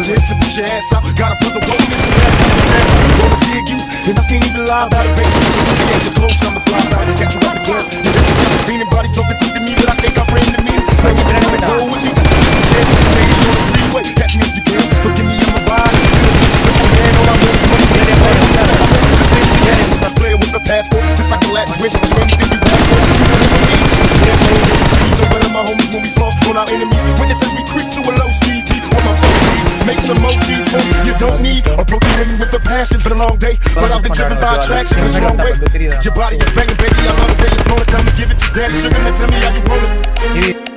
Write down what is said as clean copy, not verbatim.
Put your hips and put your ass out. Gotta put the woman in some ass. Gonna dig you, and I can't even lie about it, baby. Get your clothes, I'm the fly about it. Got you out the club. You got your feeling body talking through to me, but I think I ran to me. Now you better go with me. Put your chance on the lady on the freeway. Catch me if you can. Forgive me in my ride. Still take a simple man. All I want is money. I play with the passport, just like the Latins. Wish for anything you ask for. You know what I mean? Champagne in the seas, over to my homies when we floss on our enemies. Witnesses we creep to a low speed, beat on my first speed. Make some emojis, you don't need approaching women with the passion for the long day. But I've been driven by attraction, but it's a long way. Your body is banging, baby. I love it, baby. It's on the time to give it to daddy. Sugar, now tell me how you want it.